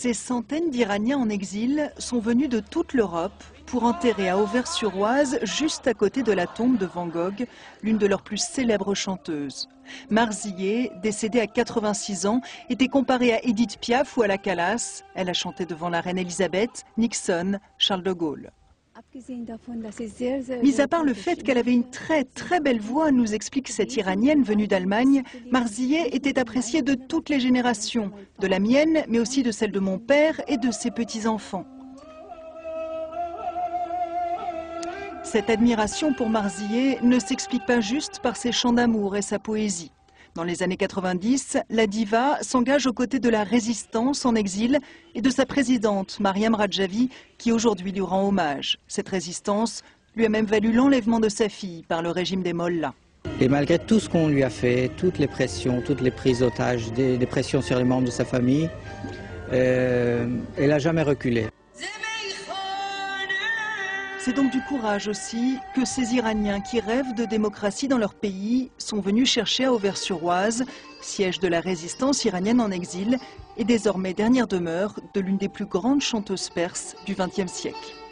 Ces centaines d'Iraniens en exil sont venus de toute l'Europe pour enterrer à Auvers-sur-Oise, juste à côté de la tombe de Van Gogh, l'une de leurs plus célèbres chanteuses. Marzillé, décédée à 86 ans, était comparée à Edith Piaf ou à la Calas. Elle a chanté devant la reine Elisabeth, Nixon, Charles de Gaulle. Mis à part le fait qu'elle avait une très belle voix, nous explique cette Iranienne venue d'Allemagne, Marzillé était appréciée de toutes les générations, de la mienne, mais aussi de celle de mon père et de ses petits-enfants. Cette admiration pour Marzillé ne s'explique pas juste par ses chants d'amour et sa poésie. Dans les années 90, la diva s'engage aux côtés de la résistance en exil et de sa présidente, Mariam Radjavi, qui aujourd'hui lui rend hommage. Cette résistance lui a même valu l'enlèvement de sa fille par le régime des Mollahs. Et malgré tout ce qu'on lui a fait, toutes les pressions, toutes les prises d'otages, des pressions sur les membres de sa famille, elle n'a jamais reculé. C'est donc du courage aussi que ces Iraniens qui rêvent de démocratie dans leur pays sont venus chercher à Auvers-sur-Oise, siège de la résistance iranienne en exil et désormais dernière demeure de l'une des plus grandes chanteuses perses du XXe siècle.